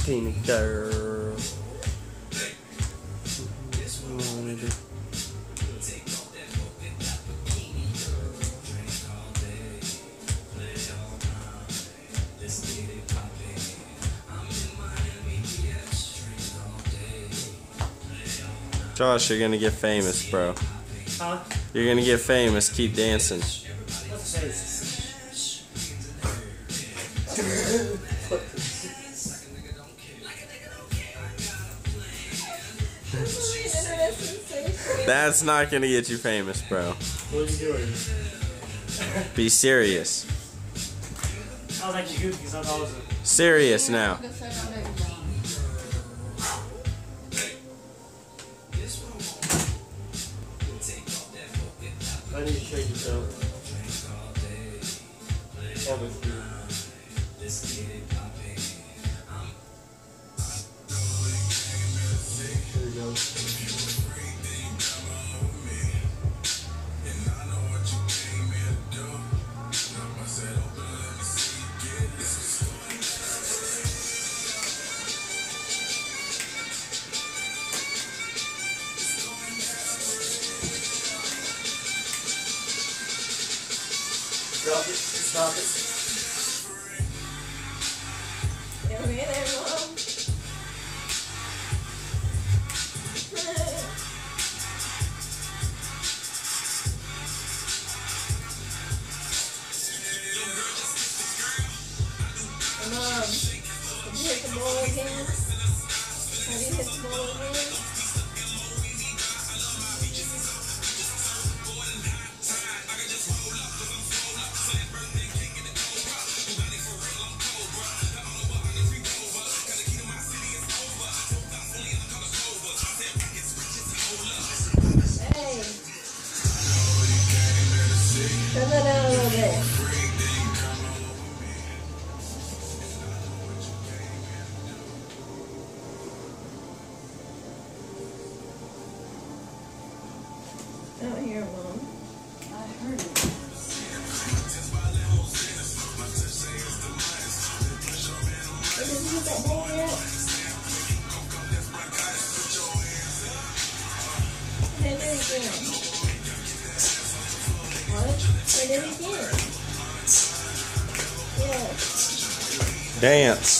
Tina girl. Josh, you're gonna get famous, bro. Huh? You're gonna get famous. Keep dancing. What's face? That's not gonna get you famous, bro. What are you doing? Be serious. I was actually goofy because I thought it was a... Serious now. I need to shake yourself. Obviously. There we go. Drop it. Stop it. You're in there, Mom. Mom, did you hit the ball again? Have you hit the ball again? Turn that down a little bit. Out here, Mom. I heard it. Did you get that ball yet? Hit it again. What? Hit it again. Yes. Dance.